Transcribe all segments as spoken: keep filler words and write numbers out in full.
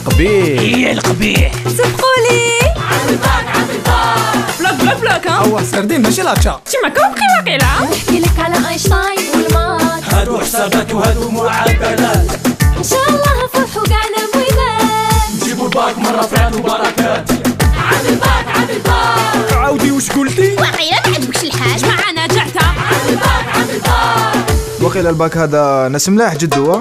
القبيح يا القبيح سبقولي عامل باك عامل باك فلاك فلاك فلاك ها هو سردين ماشي لاتشا تما كوكي واقيلا نحكي لك على اينشتاين والمات هادو حسابات وهادو معدلات ان شاء الله فرحوا قاعنا مويلات نجيبوا الباك مرة فات وبركات عامل باك عامل باك عاودي واش قلتي؟ واقيلا ما عجبكش الحاج معنا جعتها عامل باك عامل باك وقيل الباك هذا ناس ملاح جد هو.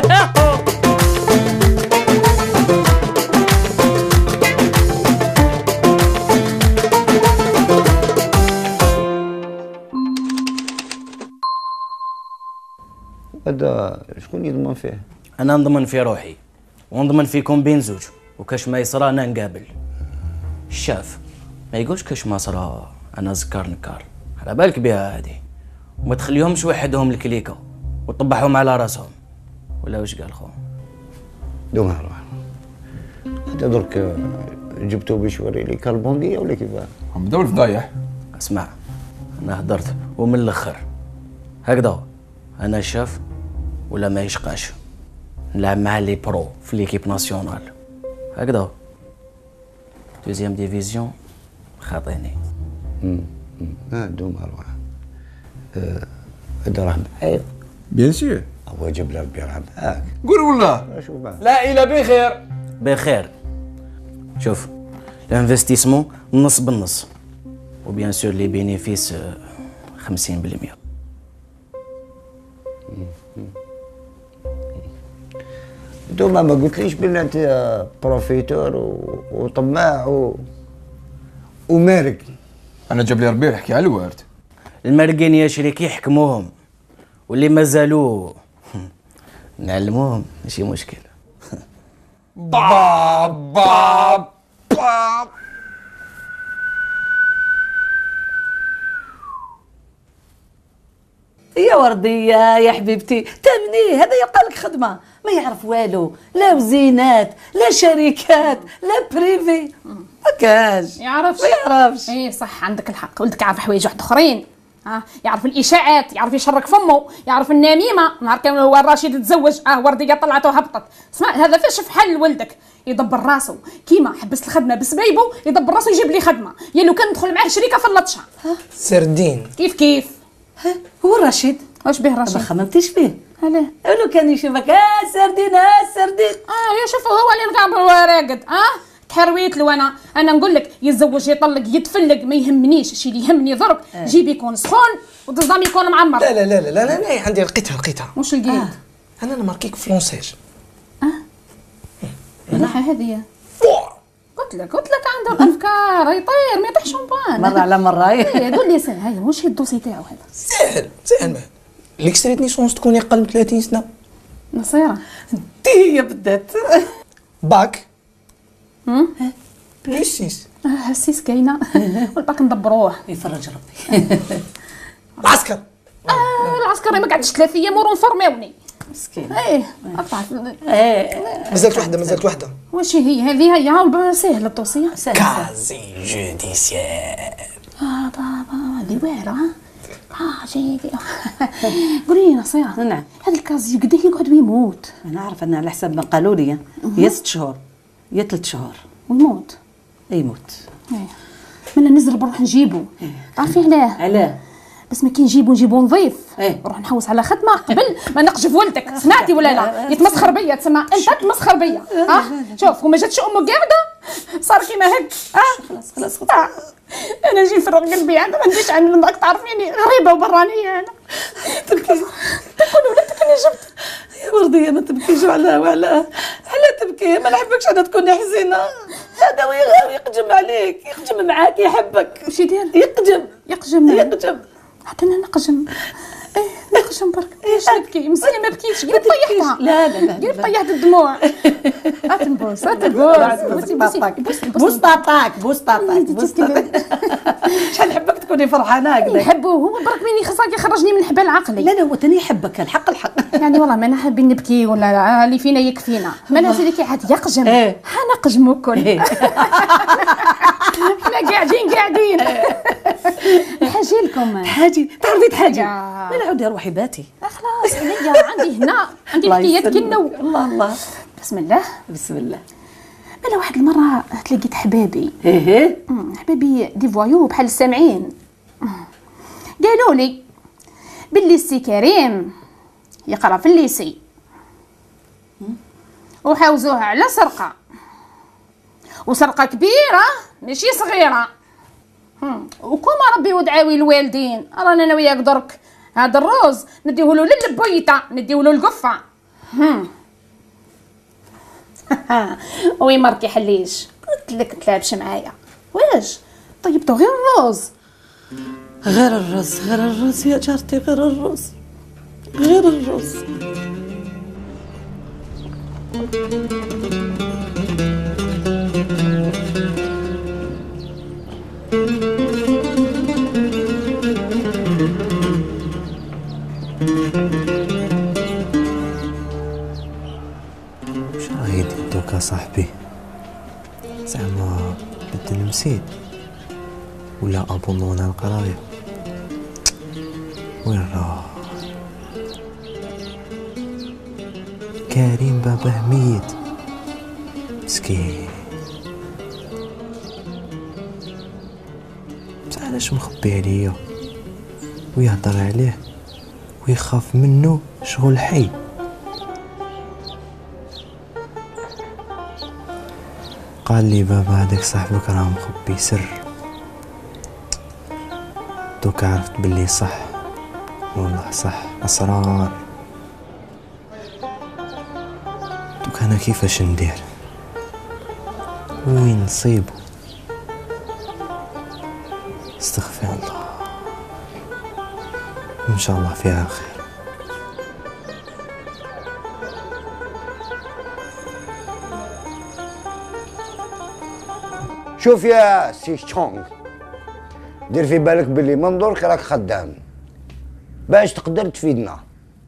هذا شكون يضمن فيه؟ انا نضمن في روحي ونضمن فيكم بين زوج، وكاش ما يصرى انا نقابل. الشاف ما يقولش كاش ما صرى انا زكار نكار، على بالك بها هادي، وما تخليهمش وحدهم الكليكه وطبحهم على راسهم. ولا واش قال خو؟ دوما روح هذا درك جبتو باش يوري لي كالبونديه ولا كيفاه؟ هم بداو الفضايح. اسمع، انا هدرت ومن الاخر هكذا، انا شاف ولا ما يشقاش نلعب مع لي برو في ليكيب ناسيونال هكذا. دوزيام ديفيزيون خاطيني. امم اه دوما روح هذا راه معايا بيان سور. هو جاب لي ربي راه معاك. قول والله. شوف معاك لا إلا بخير. بخير. شوف الانفستيسمون نص بالنص، وبيان سور لي بينيفيس خمسين بالمية. دوما ما قلتليش بلي انت بروفيتور و... وطماع و... ومارق. أنا جاب لي ربي يحكي على الوارد. المرقين يا شريك يحكموهم، واللي مازالوا نعلموهم ماشي مشكل. باب باب باب. يا وردية يا حبيبتي تمنيه، هذا يلقى لك خدمة ما يعرف والو، لا وزينات لا شركات لا بريفي، ما كاش يعرفش ما يعرفش. ايه صح، عندك الحق، ولدك يعرف حوايج واحد اخرين. ها يعرف الاشاعات، يعرف يشرك فمه، يعرف النميمه. نهار كان هو الرشيد تزوج اه ورديه طلعت وهبطت. اسمع، هذا فاش في حل ولدك يدبر راسو، كيما حبس الخدمه بسبايبو يدبر راسو يجيب لي خدمه، يا لو كان ندخل معاه شريكه فلطشها. سردين كيف كيف ها هو الرشيد واش به ما رشيد؟ خممتيش فيه؟ علاه؟ لو كان يشوفك اه سردين اه سردين اه يا شوف هو اللي نقابل وراقد. اه تحرويت له انا انا نقول لك يتزوج يطلق يتفلق ما يهمنيش، الشيء اللي يهمني ضرب آه. جيبي يكون سخون والتصدام يكون معمر. لا لا لا لا لا لا عندي لقيتها لقيتها واش لقيت؟ آه. انا انا ماركيك فرونسيج. مليحه هذه. قلت لك قلت لك عنده الافكار يطير ما يطيح شمبان. مرة على مرة. ايه قول لي سهل، هاي واش هي الدوسي تاعو هذا؟ سهل سهل ما ليكستريت نيسونس تكون اقل من ثلاثين سنة. نصيره دي هي بدات باك هم بلوس سيس. اه هسيس كاينه والباك ندبروه. يفرج ربي. العسكر. اه العسكري ما قعدتش ثلاث ايام ورون فرماوني مسكين. ايه قطعت. ايه مازالت وحدة مازالت وحدة. واش هي هذه؟ هي هاو سهله الدوسيه. سهل. كازي جوديسيال. اه بابا هذه واعره. اه جيدي. قولي لي نصيره. نعم. هذا الكازي قديه يقعد ويموت؟ انا عارفه ان على حسب ما قالوا لي يا ست شهور يا ثلاث شهور ويموت. يموت. ايه منا نزل بروح نجيبو. عارفين علاه؟ علاه؟ بس ما كي نجيبو نجيبو نظيف. ايه نروح نحوس على خدمه قبل ما نقجف ولدك. سمعتي ولا لا؟ يتمسخر بيا، تسمى انت تمسخر بيا. اه شوف وما جاتش امه قاعده صار كيما هيك. اه خلاص خلاص خلاص. آه. انا جي فرغ قلبي، انا ما نديش عن راك تعرفيني غريبه وبرانيه. انا تبكي تقول ولدك اني جبت. يا ورديه ما تبكيش على وعلى على تبكي، ما نحبكش انا تكوني حزينه. هذا ويغ- يقجم عليك، يقجم معاك، يحبك. وش يدير؟ يقجم يقجم يقجم. حتى انا نقجم. ايه نقجم برك. ليش نبكي؟ مسكينه ما بكيتش، قلت طيحتها. لا لا لا قلت طيحت الدموع. اتنبوس اتنبوس بوس طاطاك بوس طاطاك بوس طاطاك بوس طاطاك. شحال نحبك تكوني فرحانه هكذا. يحبوه هو برك وين يخصك يخرجني من حبال عقلي. لا لا هو تاني يحبك الحق الحق. يعني والله ما انا حابين نبكي ولا لا، اللي فينا يكفينا. ما انا سيدي عاد يقجم. ايه حنقجمو الكل. احنا قاعدين قاعدين. نحاجي لكم. تحاجي تعرفي تحاجي. يا. ما نعاود روحي باتي. خلاص هنيا عندي هنا عندي الله حكايات يسلمك. كنو. الله الله. بسم الله. بسم الله. بلا واحد المره تلاقيت حبابي ايه مم، حبابي دي فوايو بحال السامعين. مم. قالوا لي باللي السي كريم يقرا في الليسي وحاوزوه على سرقه، وسرقه كبيره ماشي صغيره. مم. وكما ربي ودعاوي الوالدين رانا انا وياك درك هذا الروز نديهولو للبويته نديهولو القفه. وي ماركي حليش قلت لك تلعبش معايا واش طيبتو غير الروز. غير الرز غير الرز يا جارتي غير الرز غير الرز. واش راهي دير دوكا صاحبي؟ زعما بدل نسيت ولا ابوندونا القرايه؟ وين راه كريم باباه ميت مسكين، بصح علاش مخبي عليا ويهضر عليه ويخاف منه شغل حي؟ قال لي بابا هذاك صاحبك راه مخبي سر. دوك عرفت باللي صح، والله صح اسرار. دوك انا كيفاش ندير وين نصيبو؟ استغفر الله، ان شاء الله فيها خير. شوف يا سي تشونغ، دير في بالك باللي منظورك راك خدام باش تقدر تفيدنا.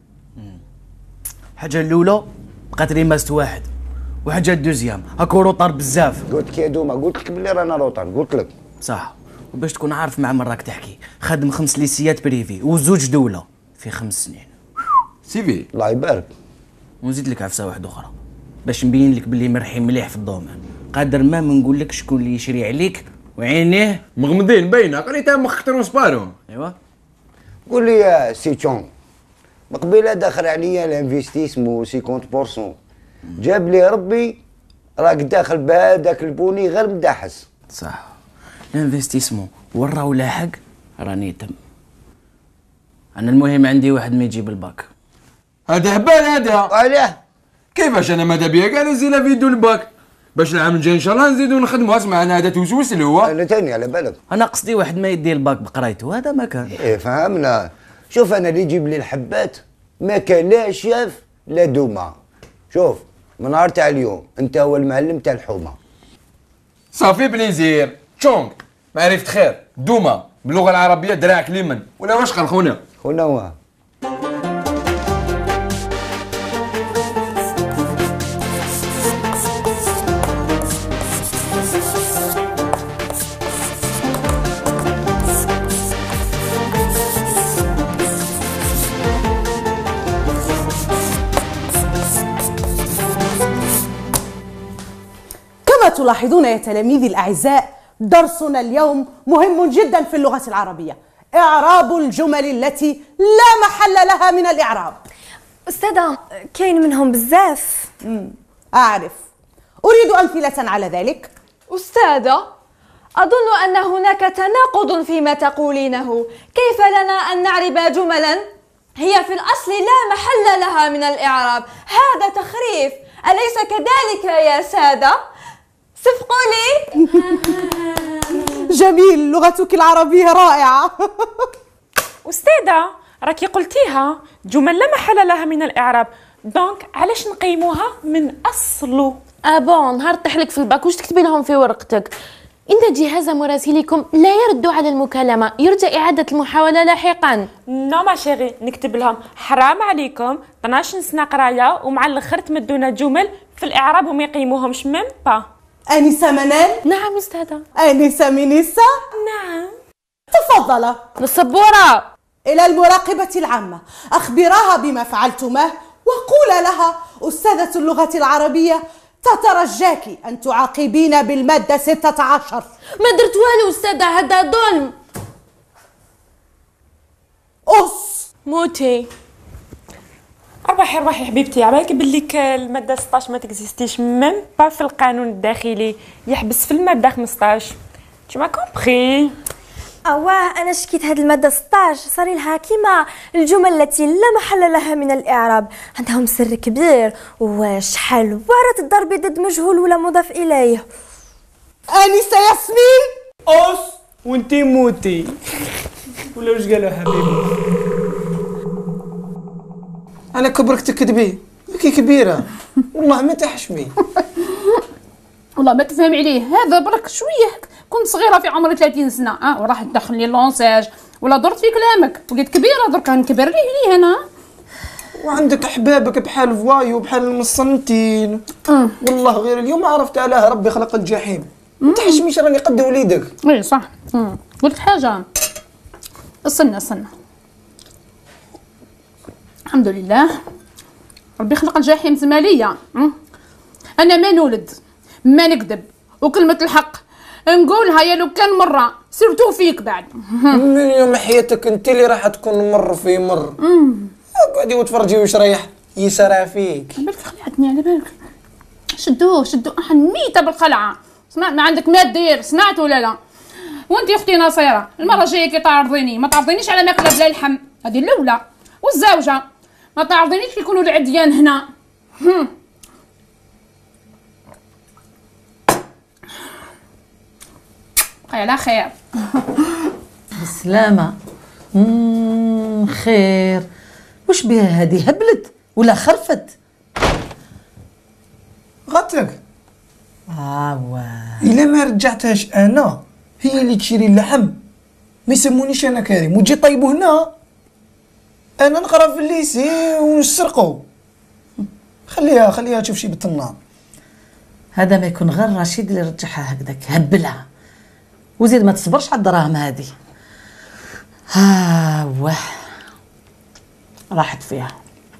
الحاجه الاولى بقات لي ماست واحد، وحاجه الدوزيام هاكو روطار بزاف. قلت لك يا دوما، قلت لك بلي رانا روطار، قلت لك صح. وباش تكون عارف مع من راك تحكي، خدم خمس ليسيات بريفي وزوج دوله في خمس سنين. سيفي الله يبارك. ونزيد لك عفسه واحده اخرى باش نبين لك باللي مرحي مليح في الدومين. قادر ما نقول لك شكون اللي يشري عليك وعينيه مغمضين باينه قريتها مخك ترونسبارو. ايوا قول لي يا سي تشونغ، مقبيله داخل عليا الانفستيسمون خمسين بالمية، جاب لي ربي راك داخل بهذاك البوني غير مدحس. صح. الانفستيسمون وين راهو لاحق راني تم. انا المهم عندي واحد ما يجيب الباك. هذا هبال هذا. علاه كيفاش انا ماذا بيا كاع نزيد فيديو الباك باش العام الجاي ان شاء الله نزيدو نخدمو. اسمع انا هذا توسوس اللي هو انا تاني على بالك. انا قصدي واحد ما يدي الباك بقرايته، هذا ما كان. ايه فهمنا. شوف انا اللي يجيب لي الحبات ما كان لا شاف لا دوما. شوف من نهار تاع اليوم انت هو المعلم تاع الحومه. صافي بليزير. تشونغ معرفة خير دوما باللغه العربيه دراعك اليمن ولا واش قال خونا؟ خونا واه كما تلاحظون يا تلاميذي الأعزاء، درسنا اليوم مهم جدا في اللغة العربية، إعراب الجمل التي لا محل لها من الإعراب. أستاذة كاين منهم بزاف. أعرف، أريد أمثلة على ذلك. أستاذة أظن أن هناك تناقض فيما تقولينه. كيف لنا أن نعرب جملا هي في الأصل لا محل لها من الإعراب؟ هذا تخريف، أليس كذلك يا سادة؟ صفقوا لي. جميل، لغتك العربية رائعة. أستاذة راكي قلتيها جمل لا محل لها من الإعراب، دونك علاش نقيموها من أصله؟ اه بون، نهار طيحلك في الباك واش تكتبي لهم في ورقتك؟ إن جهاز مراسلكم لا يرد على المكالمة، يرجى إعادة المحاولة لاحقا. نو ما شيري، نكتب لهم حرام عليكم اثناش سنة قراية ومع الاخر تمدونا جمل في الإعراب وما يقيموهمش ميم با. أنسة منال؟ نعم أستاذة. أنسة منيسة؟ نعم. تفضل. السبورة. إلى المراقبة العامة، أخبراها بما فعلتماه وقولا لها أستاذة اللغة العربية تترجاك أن تعاقبين بالمادة ستة عشر. ما درت والو أستاذة، هذا ظلم. أس موتي. اربحي اربحي حبيبتي، عبالك بليك الماده ستطاش ما تكزيستيش ميم با في القانون الداخلي، يحبس في الماده خمسطاش. tu m'as compris. اواه انا شكيت هاد الماده ستطاش صار لها كيما الجمل التي لا محل لها من الاعراب، عندهم سر كبير وشحال وارد الضرب ضد مجهول ولا مضاف اليه. انسه ياسمين أس وانتي موتي ولا واش قالوا حبيبي؟ انا كبرك تكذبي كي كبيره والله ما تحشمي. والله ما تفهم عليه، هذا برك شويه كنت صغيره في عمر ثلاثين سنه اه وراح تدخل لي لونساج ولا درت في كلامك وليت كبيره درك نكبر ليه ليه انا. وعندك احبابك بحال فوايو بحال المصنتين. أه. والله غير اليوم عرفت علاه ربي خلق الجحيم. ما تحشميش راني قد وليدك. اي صح. أه. قلت حاجه استنى استنى الحمد لله ربي خلق الجحيم زماليه. انا ما نولد ما نكذب وكلمه الحق نقولها يا لو كان مره سيرتو فيك بعد. من يوم حياتك انت اللي راح تكون مر في مر. اقعدي وتفرجي واش رايح يسرع فيك. بالك خلعتني على بالك. شدوه شدوه احنا ميته بالخلعه. سمع ما عندك ما دير سمعت ولا لا؟ وانت يا اختي نصيره المره الجايه كي تعرضيني ما تعرضينيش على ماكله بلا لحم، هذه الاولى. والزوجه ما تعرضينيش كي يكونوا العديان هنا. هم. على خير. بالسلامة. اممم خير. وش بها هذه هبلت ولا خرفت؟ غاتك. اه واه. الا ما رجعتهاش انا هي اللي تشري اللحم ما يسمونيش انا كريم وتجي طيبو هنا انا نقرا في الليسي ونسرقو. خليها خليها تشوف شي بالطنان. هذا ما يكون غير رشيد اللي رجعها هكذاك هبلها وزيد ما تصبرش على الدراهم هذه. ها واه راحت فيها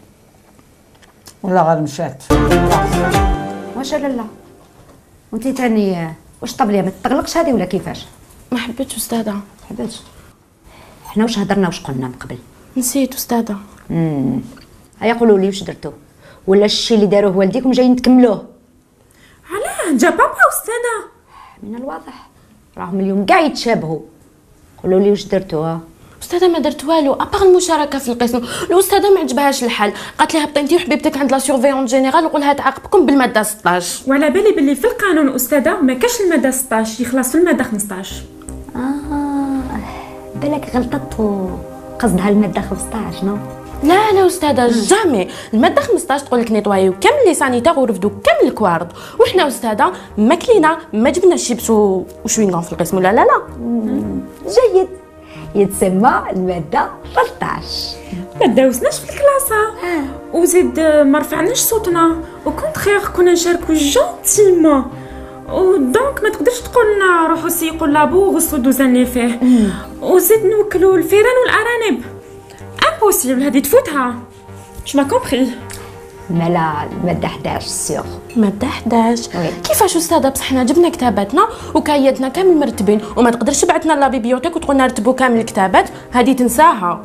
ولا غير مشات. واش لالا وانتي تاني واش طبليه ما تطلقش هذه ولا كيفاش؟ ما حبيتش أستاذة. ما حبيتش. حنا واش هضرنا واش قلنا من قبل؟ نسيت أستاذة. امم هيا قولوا لي واش درتو ولا الشيء اللي داروه والديكم جايين تكملوه؟ علاه جا بابا أستاذة؟ من الواضح راهم اليوم كاع يتشابهوا. قولوا لي واش درتو؟ ها أستاذة ما درت والو ابار المشاركه في القسم. الاستاذه ما عجبهاش الحال، قالت لها هبطي انتي وحبيبتك عند لا سيرفيون جينيرال وقولها تعاقبكم بالماده ستطاش. وعلى بالي باللي في القانون استاذه ما كاش الماده ستطاش، يخلص في الماده خمسطاش. اه بالك غلطت قصدها الماده خمسطاش. نو لا لا استاذه جامي الماده خمسطاش تقول لك نيطوايو كامل لي سانيتير ورفدوا كامل الكوارد، وحنا استاذه ما كلينا ما جبنا الشيبس وشوينغون في القسم. لا لا لا جيد يتسمى الماده ثلاثطاش. ما داوزناش في الكلاسه وزيد ما رفعناش صوتنا وكونتخيغ كنا نشاركو جونتيمون ودونك ما تقدرش تقول لنا روحوا سيقوا لابو غسلوا دوزان اللي فيه وزيد نوكلوا الفيران والارانب. امبوسيبل هذه تفوتها. جو ما كومبري. مالا الماده حداش سيغ. ماده حداش كيفاش استاذه؟ بصح حنا جبنا كتاباتنا وكاياتنا كامل مرتبين وما تقدرش بعثنا لا بيبيوتيك وتقولنا رتبوا كامل الكتابات، هذه تنساها.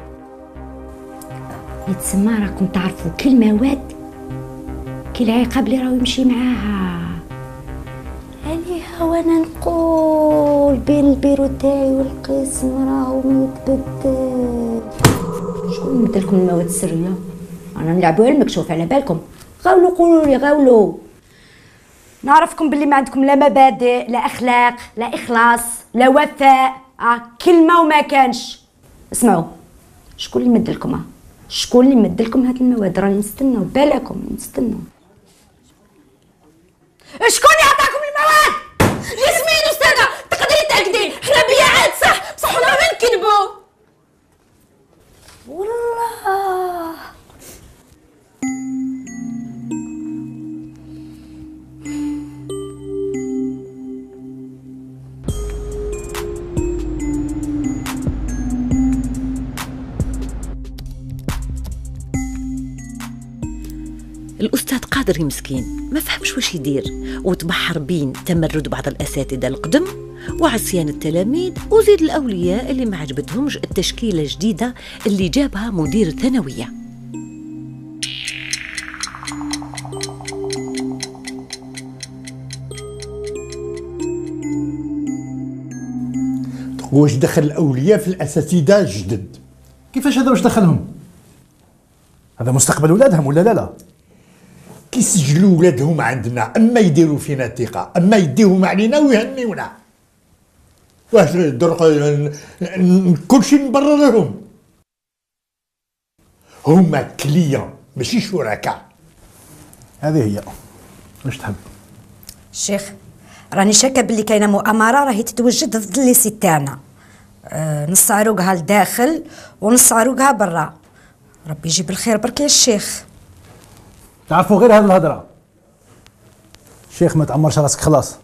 يتسمى راكم تعرفوا كل مواد كي العقاب اللي راهو يمشي معاها. عليها وانا نقول بين البيرو تاعي والقسم راهو ما يتبدل. شكون مدلكم المواد السريه؟ انا نلعبوها المكشوف على بالكم. غاولوا قولوا لي غاولوا. نعرفكم باللي ما عندكم لا مبادئ لا اخلاق لا اخلاص لا وفاء. اه كلمه وما كانش. اسمعوا شكون اللي مدلكم؟ اه شكون اللي مدلكم هاد المواد؟ راني نستناو بالكم نستناو. شكون اللي عطاكم المواد؟ ياسمين استاذه تقدري تاكدي حنا بياعات صح بصح حنا ما نكذبوا. والله الاستاذ قادر مسكين ما فهمش واش يدير، وتبحر بين تمرد بعض الاساتذه القدم وعصيان التلاميذ وزيد الاولياء اللي ما عجبتهمش التشكيله الجديده اللي جابها مدير الثانويه. واش دخل الاولياء في الاساتذه الجدد؟ كيفاش هذا واش دخلهم؟ هذا مستقبل ولادهم ولا لا لا؟ كيسجلوا ولادهم عندنا، اما يديروا فينا ثقه، اما يديهم علينا ويهنيونا. واش درك كلشي نبرر لهم؟ هما كليون ماشي شركاء. هذه هي. واش تحب؟ الشيخ راني شاكه باللي كاينه مؤامره راهي تتوجد ضد الليسي تاعنا. أه نص عروقها لداخل ونص عروقها برا. ربي يجيب الخير برك يا الشيخ. تعرفوا غير هذه الهضره. الشيخ ما تعمرش راسك خلاص.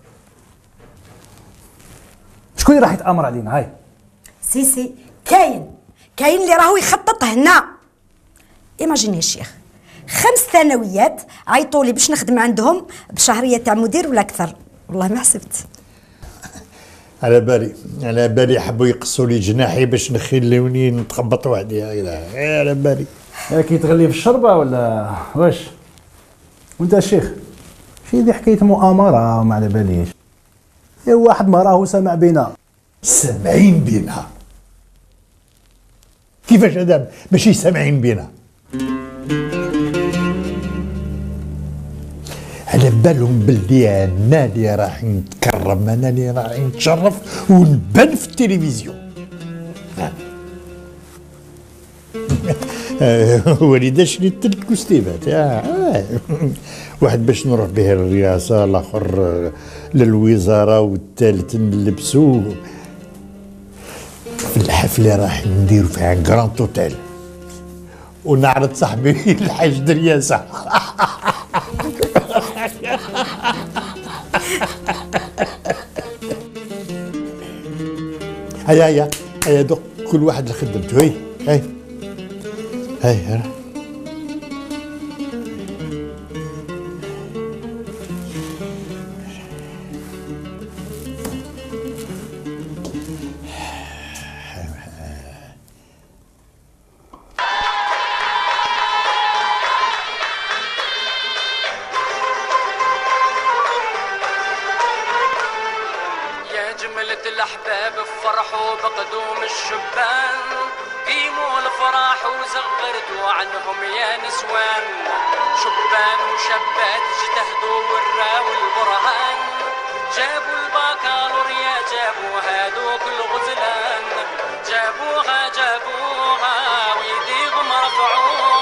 شكون اللي راح يتامر علينا؟ هاي سيسي كاين كاين اللي راهو يخطط هنا. ايماجيني الشيخ خمس ثانويات عيطوا لي باش نخدم عندهم بشهريه تاع مدير ولا اكثر. والله ما حسبت. على بالي على بالي حبوا يقصوا لي جناحي باش نخلوني نتخبط وحدي. على بالي كي تغلي في الشربه ولا واش؟ وانت الشيخ شي ذي حكايه مؤامره وما على باليش. يا واحد ما راهو سامع بينا. سامعين بينا؟ كيفاش هذا ماشي سامعين بينا؟ على بالهم باللي انا اللي راح نتكرم، انا اللي راح نتشرف ونبان في التلفزيون. وليدا شريت ثلاث كستيبات. واحد باش نروح به الرئاسه، الاخر للوزاره، والثالث نلبسو في الحفله راح نديرو فيها كراند اوتيل ونعرض صاحبي الحاج درياسه. هيا هيا هيا دوق كل واحد لخدمته. هي هي هي هي الأحباب فرحوا بقدوم الشبان، قيموا الفرح وزغرتوا عنهم يا نسوان. شبان وشابات اجتهدوا وراوا البرهان، جابوا البكالوريا جابوا هادوك الغزلان، جابوها جابوها ويديهم رفعوها.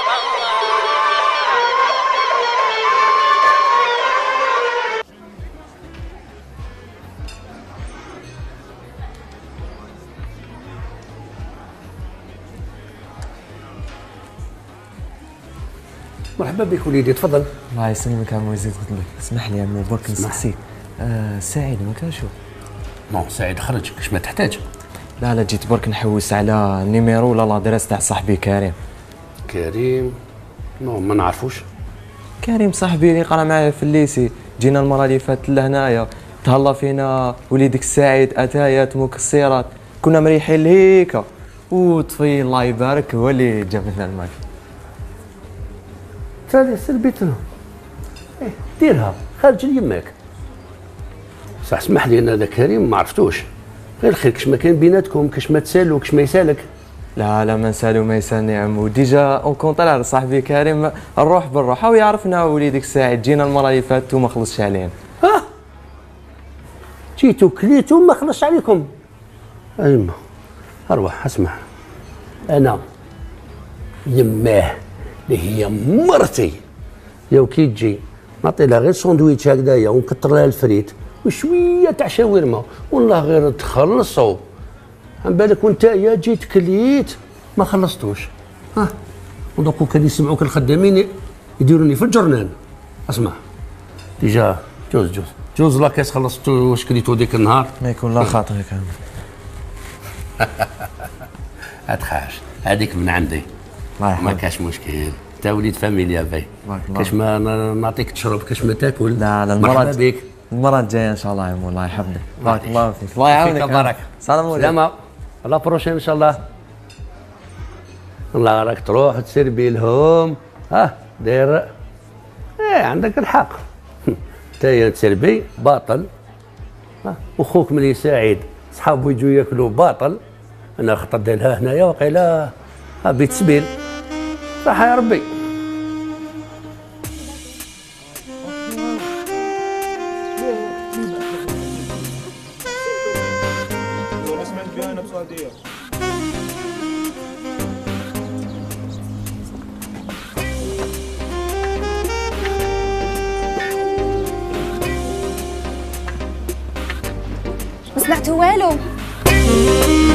مرحبا بك وليدي، تفضل. الله يسلمك عمو يزيد خدمك. اسمح لي عمو برك نسقسيك. آه سعيد ما كانش؟ نو سعيد خرج كاش ما تحتاج. لا لا جيت برك نحوس على النيميرو ولا لادريس تاع صاحبي كريم. كريم؟ نو ما نعرفوش. كريم صاحبي اللي قرا معايا في الليسي، جينا المره اللي فاتت لهنايا تهلا فينا وليدك سعيد اتايات مكسرات، كنا مريحين لهيكا وطفي الله يبارك هو اللي جاب لنا الماك. تالي سلبيتنا. ايه ديرها خارج يماك. صح اسمح لي انا هذا كريم ما عرفتوش، غير خير كاش ما كان بيناتكم، كاش ما تسالوا كاش ما يسالك. لا لا ما نسالو ما يسالني عمو، ديجا اون كونطرار صاحبي كريم الروح بالروح ويعرفنا وليدك سعيد، جينا المره اللي فاتت وما خلصش علينا. ها جيتو كليتو ما خلصش عليكم. ايما اروح اسمع، انا يماه اللي هي مرتي يا كي تجي نعطي لها غير ساندويتش هكذايا ونكثر لها الفريت وشويه تاع شاورما، والله غير تخلصوا. عن بالك وانت يا جيت كليت ما خلصتوش. ها ودوكو كان يسمعوك الخدامين يديروني في الجرنان. اسمع ديجا جوز جوز جوز لا كاس خلصتو واش كليتو ديك النهار. ما يكون لا خاطرك عمو. ما تخافش هذيك من عندي ما كاش مشكل. انت وليد فاميليا باي. بارك الله. كاش ما ن- نعطيك تشرب كاش ما تاكل. لا لا مرحبا المرة بك. المرة الجاية ان شاء الله يا عمو الله يحفظك. بارك الله فيك. الله يعاونك. فيك بركة. سلام عليكم. سلامة. لا بروشين ان شاء الله. الله راك تروح تسربي لهم ها داير ايه عندك الحق. انت تسربي باطل ها، وخوك ملي سعيد صحابو يجوا ياكلوا باطل، انا خطرت لها هنايا وقيلا ها بيت سبيل صح يا ربي. ما سمعتوا والو.